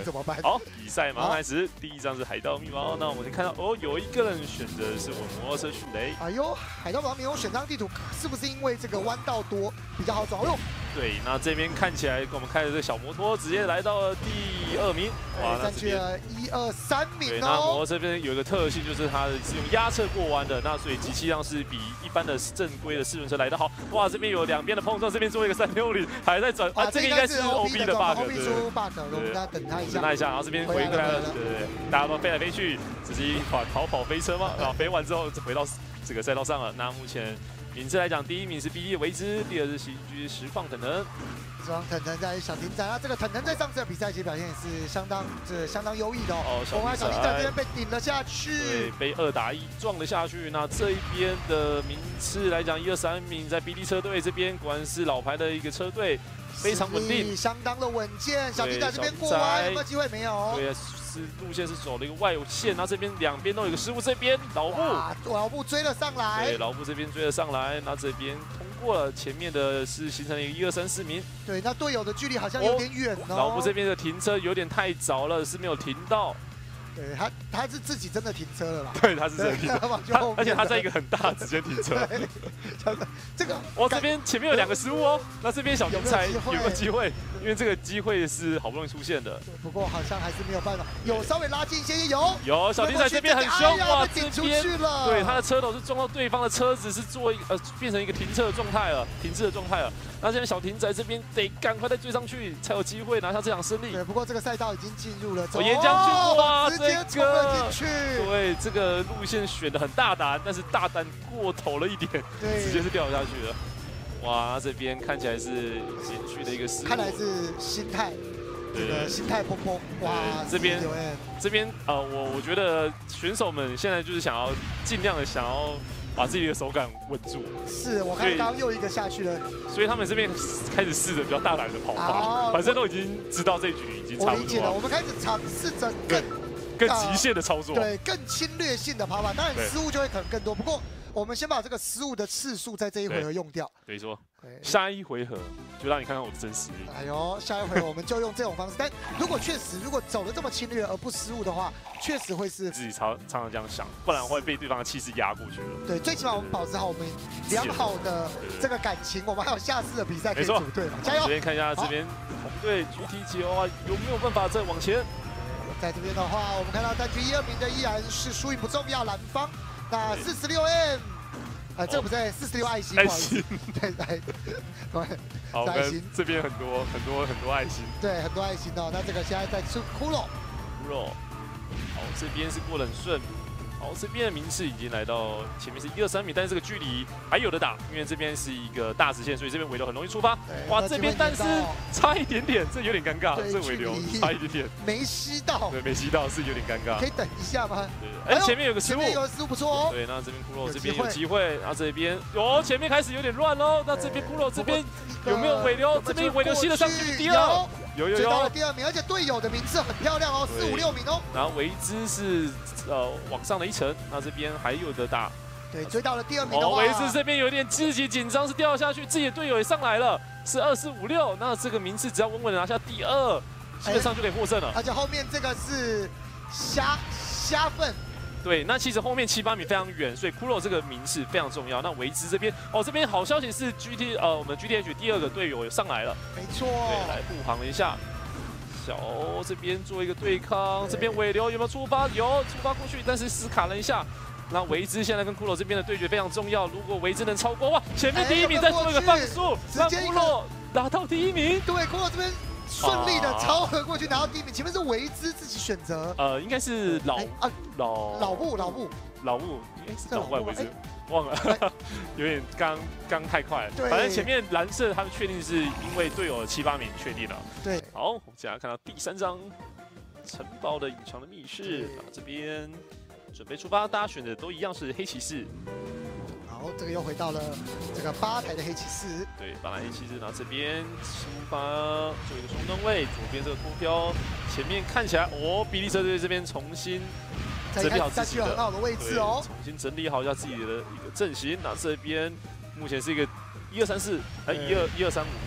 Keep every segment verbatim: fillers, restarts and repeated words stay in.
怎么办？ 好，比赛马上开始，第一张是海盗密毛，那我们看到哦，有一个人选择的是我摩托车迅雷。 哎呦，海盗王没有选张地图，是不是因为这个弯道多比较好转？哎呦， 对，那这边看起来跟我们开的这个小摩托直接来到了第二名，哇， 占据了一二三名哦。 对，那摩托车这边有一个特性就是它是用压侧过弯的，那所以机器量是比一般的正规的四轮车来得好。哇，这边有两边的碰撞，这边做一个三六零，还在转啊，这个应该是 O B 的 bug， 对 ，O B 出 bug， 我们大家等他一下， 等他一下，然后这边回过来了，对对对，大家都飞来飞去，只是一款逃跑飞车嘛，然后飞完之后回到这个赛道上了。那目前名次来讲，第一名是 B D 的维兹，第二是喜剧实况腾腾。 这张腾腾在小艇仔，那这个腾腾在上次的比赛其实表现也是相当这相当优异的哦。我们小艇仔这边被顶了下去， 对，被二打一撞了下去。那这一边的名次来讲，一二三名在 B D 车队这边，果然是老牌的一个车队，非常稳定， 相当的稳健。小艇仔这边过弯有没有机会？没有。 对，是路线是走了一个外线，那这边两边都有一个失误，这边老布， 老布追了上来， 对，老布这边追了上来，那这边通过了，前面的是形成了一个一二三四名。 对，那队友的距离好像有点远哦。 老布这边的停车有点太早了，是没有停到。 对他，他是自己真的停车了啦。 对，他是真的停车，而且他在一个很大的直接停车。 这个， 哇，这边前面有两个失误哦。那这边小天才有没有机会？因为这个机会是好不容易出现的。 不过好像还是没有办法，有稍微拉近一些，有有小天才这边很凶哇， 顶出去了。 对，他的车头是撞到对方的车子，是做一呃变成一个停车的状态了，停滞的状态了。那现在小艇仔这边得赶快再追上去，才有机会拿下这场胜利。 对，不过这个赛道已经进入了沿江去哇， 直接冲了进去。 对，这个路线选的很大胆，但是大胆过头了一点，直接是掉下去了。哇，这边看起来是连续的一个失误， 看来是心态，这个心态崩崩。哇， 这边这边呃，我我觉得选手们现在就是想要尽量的想要把自己的手感稳住。 是我看刚刚又一个下去了， 所以他们这边开始试着比较大胆的跑法，反正都已经知道这局已经差不多了。 我理解了，我们开始尝试着更更极限的操作， 对，更侵略性的跑法，当然失误就会可能更多。不过我们先把这个失误的次数在这一回合用掉。 没错，下一回合就让你看看我的真实力。 哎呦，下一回合我们就用这种方式。但如果确实如果走的这么侵略而不失误的话，确实会是自己常常常这样想，不然会被对方的气势压过去了。 对，最起码我们保持好我们良好的这个感情，我们还有下次的比赛可以组队嘛，加油！ 这边看一下这边红队 G T 九啊，有没有办法再往前？ 在这边的话，我们看到占据一二名的依然是输赢不重要，蓝方。那四十六 M， 呃，这个不是四十六爱心， 爱心， 对，来，对， 好，爱心这边很多很多很多爱心， 对，很多爱心哦。那这个现在在出骷髅， 骷髅，好，这边是过得很顺。好，这边的名次已经来到前面是一二三米，但是这个距离还有的打，因为这边是一个大直线，所以这边尾流很容易出发。哇，这边但是差一点点，这有点尴尬，这尾流差一点点， 没吸到， 对，没吸到是有点尴尬。 可以等一下吗？ 对，哎，前面有个失误， 有个失误不错哦。 对，那这边骷髅这边有机会，然后这边哦，前面开始有点乱喽。那这边骷髅这边有没有尾流？这边尾流吸了上去，第二。有有有，追到了第二名，而且队友的名次很漂亮哦，四五六名哦。 然后维兹是呃往上了一层，那这边还有的打。 对，追到了第二名的话， 维兹这边有点自己紧张，是掉下去，自己的队友也上来了，是二四五六，那这个名次只要稳稳的拿下第二，基本上就可以获胜了。 而且后面这个是虾虾粪。 对，那其实后面七八米非常远，所以骷髅这个名次非常重要。那维兹这边，哦，这边好消息是 G T 呃，我们 G T H 第二个队友上来了， 没错， 对，来护航了一下。小欧这边做一个对抗，这边尾流有没有出发？有，出发过去，但是死卡了一下。那维兹现在跟骷髅这边的对决非常重要，如果维兹能超过，哇，前面第一名再做一个放速，让骷髅拿到第一名。 对，骷髅这边。顺利的超合过去拿到第一名，前面是维兹自己选择， 呃，应该是老啊老老布老布老布，哎是老布维兹，忘了，有点刚刚太快了。反正前面蓝色他们确定是因为队友的七八名确定了。 对， 好，我们接下来看到第三张城堡的隐藏的密室，啊这边准备出发，大家选的都一样是黑骑士。 好，这个又回到了这个吧台的黑骑士。 对，巴兰黑骑士，然后这边出发做一个冲灯位，左边这个脱飘，前面看起来哦，比利车队这边重新整理好自己的很好的位置哦， 重新整理好一下自己的一个阵型。那这边目前是一个一二三四，哎，一二一二三五名。 骷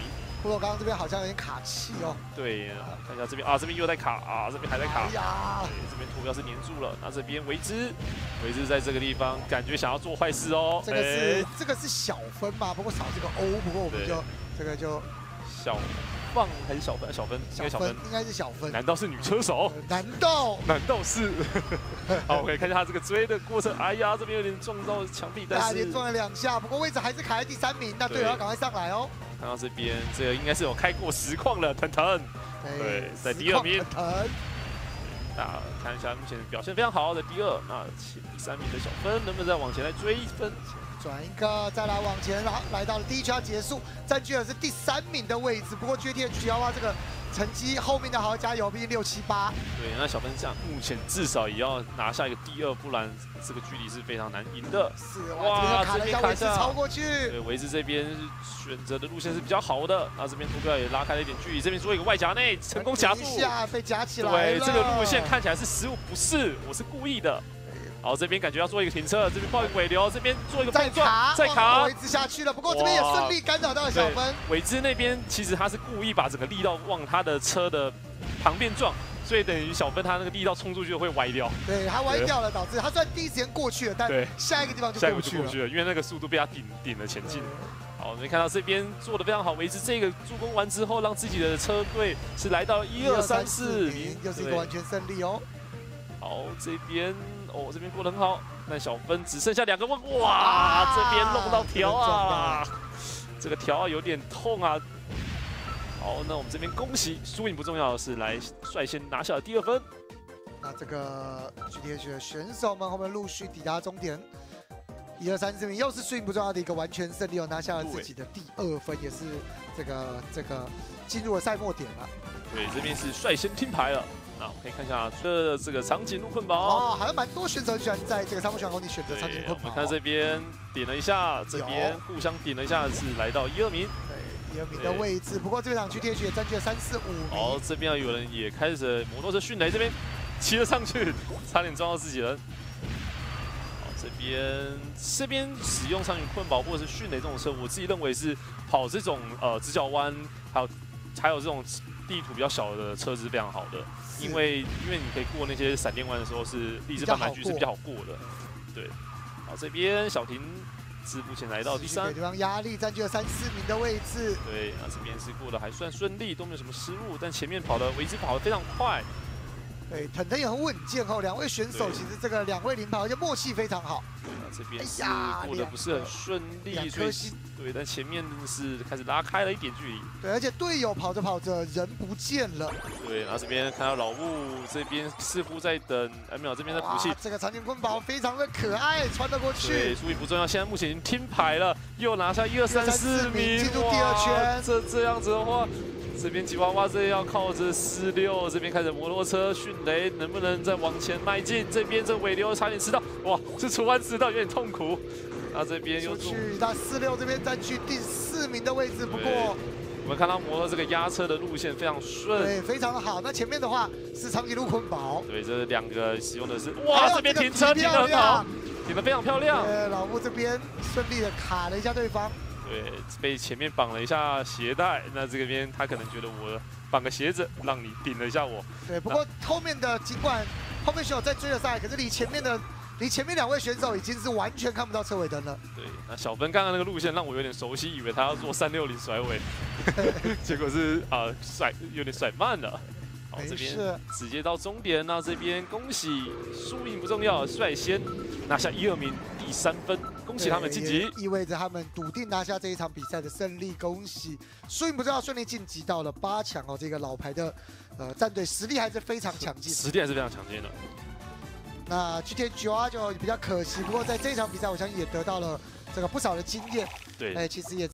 骷髅刚刚这边好像有点卡气哦。 对，看一下这边啊，这边又在卡啊，这边还在卡。 哎呀， 对，这边图标是粘住了，那这边维兹，维兹在这个地方感觉想要做坏事哦。 这个是、欸、这个是小分嘛，不过少这个 O， 不过我们就这个就小。 放还是小分？小分，应该小分， 应该是小分。 难道是女车手？ 难道？ 难道是？好，我可以看一下他这个追的过程。哎呀，这边有点撞到墙壁，但是连撞了两下，不过位置还是卡在第三名。那队友要赶快上来哦。 看到这边，这个应该是有开过实况了，腾腾。对，在第二名。 腾。 那看一下目前表现非常好的第二，那第三名的小分能不能再往前来追一分？ 转一个，再来往前，然后来到了第一圈要结束，占据的是第三名的位置。不过 G T H 要这个成绩后面的好好加油，毕竟六七八。 对，那小分这样，目前至少也要拿下一个第二，不然这个距离是非常难赢的。 是哇，这边卡了一下位置，超过去。 对，维兹这边选择的路线是比较好的，那这边图标也拉开了一点距离，这边做一个外夹内，成功夹住。 一下被夹起来了。 对，这个路线看起来是失误，不是，我是故意的。 好，这边感觉要做一个停车，这边爆一个尾流，这边做一个碰撞，再卡， 维兹下去了。不过这边也顺利干扰到了小分。 维兹那边其实他是故意把整个力道往他的车的旁边撞，所以等于小分他那个力道冲出去会歪掉。 对，他歪掉了，导致他虽然第一时间过去了，但下一个地方就过去了。过去了， 因为那个速度被他顶顶了前进。好，我们看到这边做的非常好，维兹这个助攻完之后，让自己的车队是来到一二三四名， 又是一个完全胜利哦。 好，这边。 哦，这边过得很好，那小分只剩下两个问，哇，这边弄到条啊，这个条啊有点痛啊。好，那我们这边恭喜，输赢不重要的是来率先拿下了第二分。 那这个 G T H 的选手们后面陆续抵达终点，一二三四名又是输赢不重要的一个完全胜利，哦，拿下了自己的第二分，也是这个这个进入了赛末点了。 对，这边是率先听牌了。 那我们可以看一下这这个长颈鹿困宝哦，还有蛮多选手居然在这个沙漠选手里选择长颈鹿困宝。 我们看这边点了一下，这边互相点了一下，是来到一二名。 对，一二名的位置。不过这场 G T H 也占据了三四五名。 哦，这边有人也开始摩托车迅雷，这边骑了上去，差点撞到自己人。好，这边这边使用长颈困宝或者是迅雷这种车，我自己认为是跑这种呃直角弯，还有还有这种地图比较小的车子非常好的。 因为因为你可以过那些闪电弯的时候是立志半盘局是比较好过的，对。好，这边小婷是目前来到第三， 对方压力占据了三四名的位置。 对，那这边是过得还算顺利，都没有什么失误，但前面跑的维兹跑得非常快。 对，腾腾也很稳健哦，两位选手其实这个两位领跑，而且默契非常好。 对，那这边是过得不是很顺利，所以对，但前面是开始拉开了一点距离。 对，而且队友跑着跑着人不见了。 对，然后这边看到老雾这边似乎在等，哎没有，这边在补气。 这个长颈困宝非常的可爱，穿得过去。 对，输赢不重要，现在目前已经听牌了，又拿下一二三四名， 进入第二圈。 这这样子的话。 这边吉娃娃这要靠着四六，这边开始摩托车迅雷，能不能再往前迈进？这边这尾流差点迟到，哇，这出弯迟到有点痛苦。那这边又去，那四六这边占据第四名的位置，不过我们看到摩托这个压车的路线非常顺， 对，非常的好。那前面的话是长颈鹿捆宝， 对，这两个使用的是，哇，这边停车停得很好，停得非常漂亮。 呃，老木这边顺利的卡了一下对方。 对，被前面绑了一下鞋带，那这边他可能觉得我绑个鞋子让你顶了一下我。 对，不过后面的尽管后面选手在追了上来，可是离前面的离前面两位选手已经是完全看不到车尾灯了。 对，那小分刚刚那个路线让我有点熟悉，以为他要做三六零甩尾，结果是啊、呃、甩有点甩慢了。好，这边直接到终点，那这边恭喜输赢不重要，率先拿下一二名第三分。 恭喜他们晋级， 意味着他们笃定拿下这一场比赛的胜利。恭喜，输赢不重要，顺利晋级到了八强哦。这个老牌的呃战队实力还是非常强劲， 实力还是非常强劲的。 那 G T H 啊就比较可惜，不过在这一场比赛，我相信也得到了这个不少的经验。 对， 哎，其实也